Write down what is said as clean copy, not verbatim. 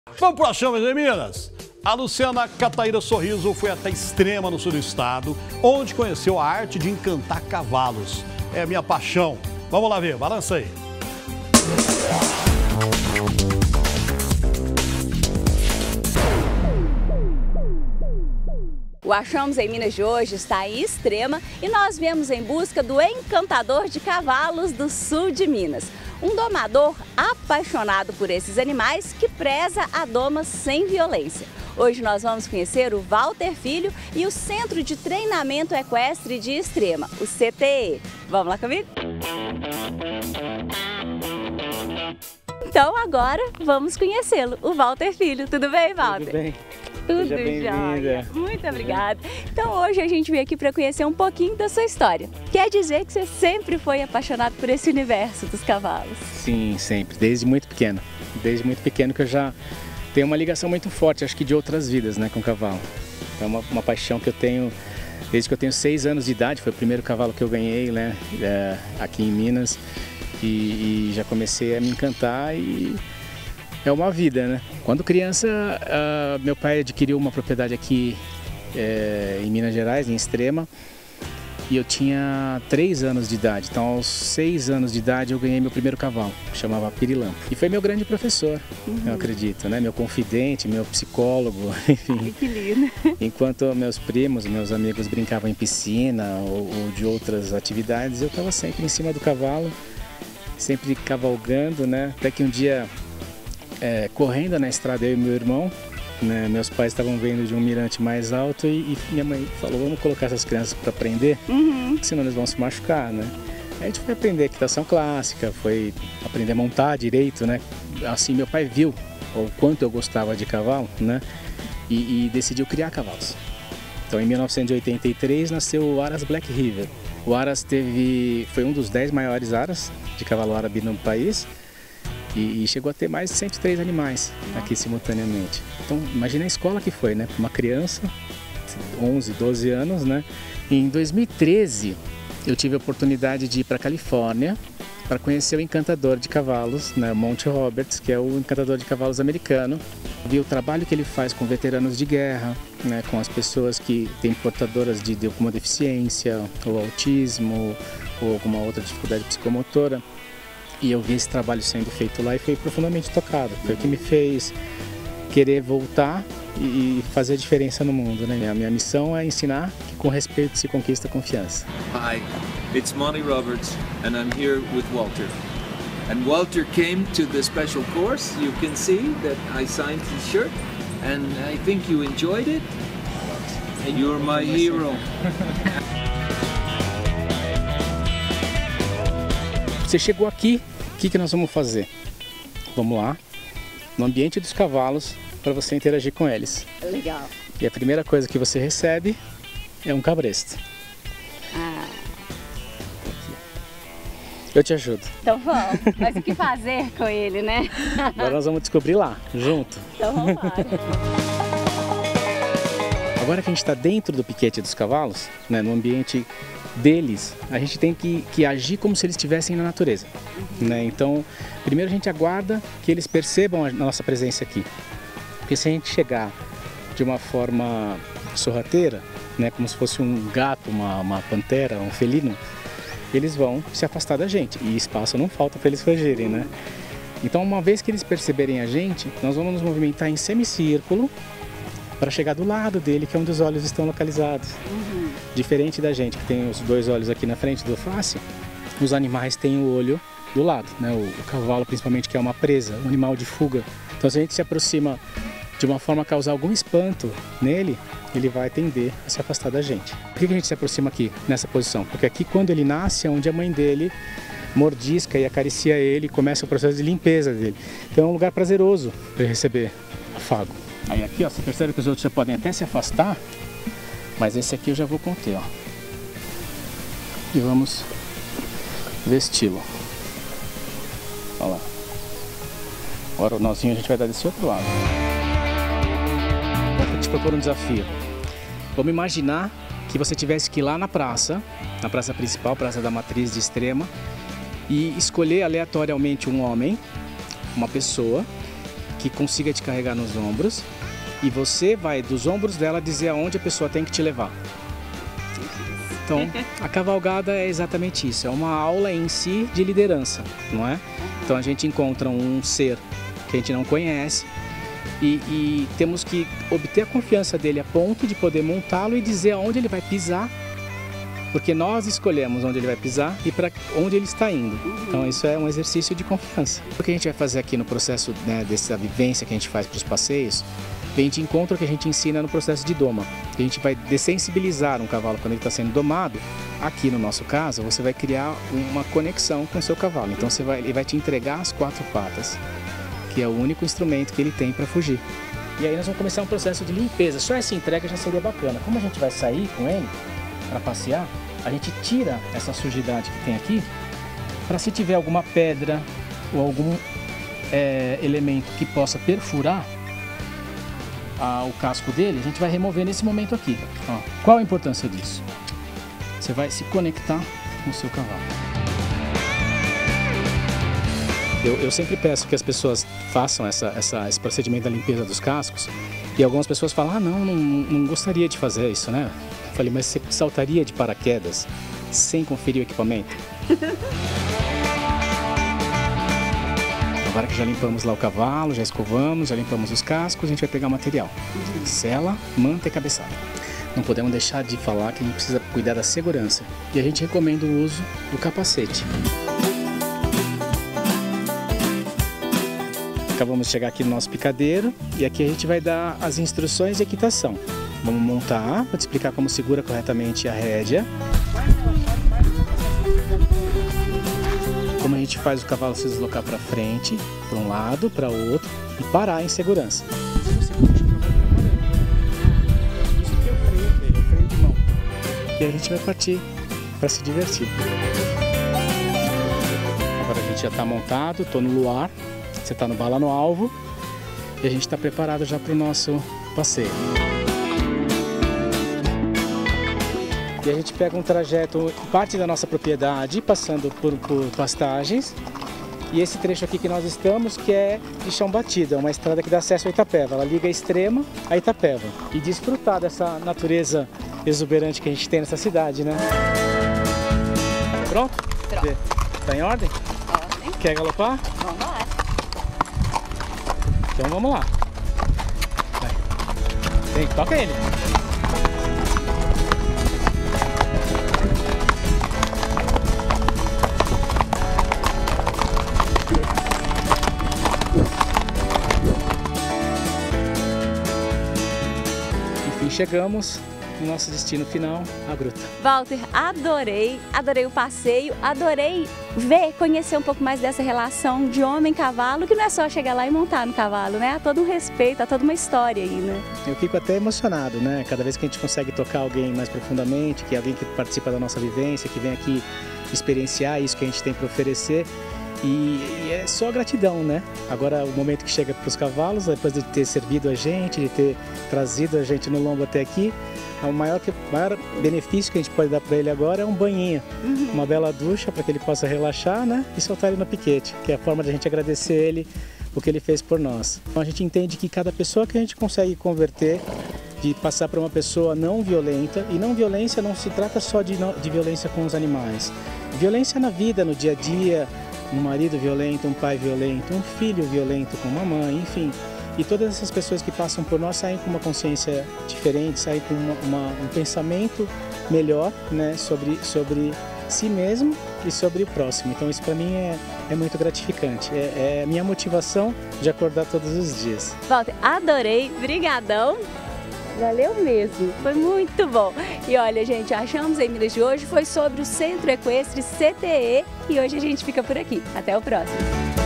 Vamos para Chamas em Minas. A Luciana Cataíra Sorriso foi até Extrema, no sul do estado, onde conheceu a arte de encantar cavalos. É a minha paixão. Vamos lá ver, balança aí. O Achamos em Minas de hoje está em Extrema e nós viemos em busca do encantador de cavalos do sul de Minas. Um domador apaixonado por esses animais que preza a doma sem violência. Hoje nós vamos conhecer o Walter Filho e o Centro de Treinamento Equestre de Extrema, o CTE. Vamos lá comigo? Então agora vamos conhecê-lo, o Walter Filho. Tudo bem, Walter? Tudo bem. Tudo jóia. Muito obrigada. Então hoje a gente veio aqui para conhecer um pouquinho da sua história. Quer dizer que você sempre foi apaixonado por esse universo dos cavalos? Sim, sempre. Desde muito pequeno. Desde muito pequeno que eu já tenho uma ligação muito forte, acho que de outras vidas, né, com o cavalo. É uma paixão que eu tenho desde que eu tenho 6 anos de idade. Foi o primeiro cavalo que eu ganhei, né, aqui em Minas. E já comecei a me encantar e é uma vida, né? Quando criança, meu pai adquiriu uma propriedade aqui em Minas Gerais, em Extrema, e eu tinha 3 anos de idade. Então, aos 6 anos de idade, eu ganhei meu primeiro cavalo, que chamava Pirilampo. E foi meu grande professor, eu acredito, né? Meu confidente, meu psicólogo, enfim. Ai, que lindo! Enquanto meus primos, meus amigos brincavam em piscina ou de outras atividades, eu estava sempre em cima do cavalo, sempre cavalgando, né? Até que um dia, correndo na estrada, eu e meu irmão, né, meus pais estavam vendo de um mirante mais alto e minha mãe falou: vamos colocar essas crianças para aprender, senão eles vão se machucar, né? Aí a gente foi aprender equitação clássica, foi aprender a montar direito, né? Assim, meu pai viu o quanto eu gostava de cavalo, né? E decidiu criar cavalos. Então, em 1983, nasceu o Aras Black River. O Aras foi um dos 10 maiores aras de cavalo árabe no país e chegou a ter mais de 103 animais aqui simultaneamente. Então, imagina a escola que foi, né? Para uma criança, 11, 12 anos, né? E em 2013, eu tive a oportunidade de ir para a Califórnia para conhecer o encantador de cavalos, né? Monty Roberts, que é o encantador de cavalos americano. Vi o trabalho que ele faz com veteranos de guerra, né? Com as pessoas que têm portadoras de alguma deficiência, ou autismo, ou alguma outra dificuldade psicomotora. E eu vi esse trabalho sendo feito lá e fui profundamente tocado. Foi o que me fez querer voltar e fazer a diferença no mundo, né? A minha missão é ensinar que com respeito se conquista confiança. Hi, it's Monty Roberts and I'm here with Walter. And Walter came to the special course. You can see that I signed his shirt and I think you enjoyed it. You're my hero. Você chegou aqui, o que nós vamos fazer? Vamos lá, no ambiente dos cavalos, para você interagir com eles. Legal. E a primeira coisa que você recebe é um cabresto. Eu te ajudo. Então vamos. Mas o que fazer com ele, né? Agora nós vamos descobrir lá, junto. Então vamos lá. Agora que a gente está dentro do piquete dos cavalos, né, no ambiente deles, a gente tem que agir como se eles estivessem na natureza, né? Então, primeiro a gente aguarda que eles percebam a nossa presença aqui, porque se a gente chegar de uma forma sorrateira, né, como se fosse um gato, uma pantera, um felino, eles vão se afastar da gente e espaço não falta para eles fugirem, né? Então, uma vez que eles perceberem a gente, nós vamos nos movimentar em semicírculo para chegar do lado dele, que é onde os olhos estão localizados. Diferente da gente, que tem os 2 olhos aqui na frente do face, os animais têm o olho do lado, né? O cavalo, principalmente, que é uma presa, um animal de fuga. Então, se a gente se aproxima de uma forma a causar algum espanto nele, ele vai tender a se afastar da gente. Por que a gente se aproxima aqui, nessa posição? Porque aqui, quando ele nasce, é onde a mãe dele mordisca e acaricia ele, começa o processo de limpeza dele. Então, é um lugar prazeroso para receber afago. Aí aqui, ó, você percebe que os outros já podem até se afastar, mas esse aqui eu já vou conter, ó. E vamos vesti-lo. Olha lá. Agora o nozinho a gente vai dar desse outro lado. Vou te propor um desafio. Vamos imaginar que você tivesse que ir lá na praça principal, Praça da Matriz de Extrema, e escolher aleatoriamente um homem, uma pessoa, que consiga te carregar nos ombros e você vai dos ombros dela dizer aonde a pessoa tem que te levar. Então, a cavalgada é exatamente isso, é uma aula em si de liderança, não é? Então a gente encontra um ser que a gente não conhece e temos que obter a confiança dele a ponto de poder montá-lo e dizer aonde ele vai pisar, porque nós escolhemos onde ele vai pisar e para onde ele está indo. Então isso é um exercício de confiança. O que a gente vai fazer aqui no processo, né, dessa vivência que a gente faz para os passeios, vem de encontro ao que a gente ensina no processo de doma. A gente vai dessensibilizar um cavalo quando ele está sendo domado. Aqui no nosso caso, você vai criar uma conexão com o seu cavalo. Então ele vai te entregar as 4 patas, que é o único instrumento que ele tem para fugir. E aí nós vamos começar um processo de limpeza. Só essa entrega já seria bacana. Como a gente vai sair com ele para passear, a gente tira essa sujidade que tem aqui, para se tiver alguma pedra ou algum elemento que possa perfurar o casco dele, a gente vai remover nesse momento aqui. Ó, qual a importância disso? Você vai se conectar com o seu cavalo. Eu sempre peço que as pessoas façam esse procedimento da limpeza dos cascos e algumas pessoas falam, não gostaria de fazer isso, né? Eu falei, mas você saltaria de paraquedas sem conferir o equipamento? Agora que já limpamos lá o cavalo, já escovamos, já limpamos os cascos, a gente vai pegar o material. Sela, manta e cabeçada. Não podemos deixar de falar que a gente precisa cuidar da segurança. E a gente recomenda o uso do capacete. Acabamos de chegar aqui no nosso picadeiro e aqui a gente vai dar as instruções de equitação. Vamos montar, vou te explicar como segura corretamente a rédea. Como a gente faz o cavalo se deslocar para frente, para um lado, para o outro e parar em segurança. Isso aqui é o freio dele, o freio de mão. E a gente vai partir para se divertir. Agora a gente já está montado, estou no luar, você está no bala no alvo e a gente está preparado já para o nosso passeio. E a gente pega um trajeto, parte da nossa propriedade, passando por pastagens. E esse trecho aqui que nós estamos, que é de chão batido, é uma estrada que dá acesso a Itapeva. Ela liga a Extrema a Itapeva. E desfrutar dessa natureza exuberante que a gente tem nessa cidade, né? Pronto? Pronto. Tá em ordem? Ordem. Quer galopar? Vamos lá. Então vamos lá. Vai. Vem, toca ele. Chegamos no nosso destino final, a gruta. Walter, adorei o passeio, adorei conhecer um pouco mais dessa relação de homem-cavalo, que não é só chegar lá e montar no cavalo, né? Há todo um respeito, há toda uma história aí, né? Eu fico até emocionado, né? Cada vez que a gente consegue tocar alguém mais profundamente, que é alguém que participa da nossa vivência, que vem aqui experienciar isso que a gente tem para oferecer. E é só gratidão, né? Agora o momento que chega para os cavalos, depois de ter servido a gente, de ter trazido a gente no lombo até aqui, o maior benefício que a gente pode dar para ele agora é um banhinho, uma bela ducha para que ele possa relaxar, né? E soltar ele no piquete, que é a forma de a gente agradecer ele o que ele fez por nós. Então a gente entende que cada pessoa que a gente consegue converter, de passar para uma pessoa não violenta, e não violência não se trata só de violência com os animais, violência na vida, no dia a dia, um marido violento, um pai violento, um filho violento com uma mãe, enfim. E todas essas pessoas que passam por nós saem com uma consciência diferente, saem com um pensamento melhor, né, sobre si mesmo e sobre o próximo. Então isso para mim é muito gratificante, é a minha motivação de acordar todos os dias. Walter, adorei, brigadão. Valeu mesmo, foi muito bom. E olha, gente, Achamos em Minas de hoje foi sobre o Centro Equestre CTE e hoje a gente fica por aqui. Até o próximo.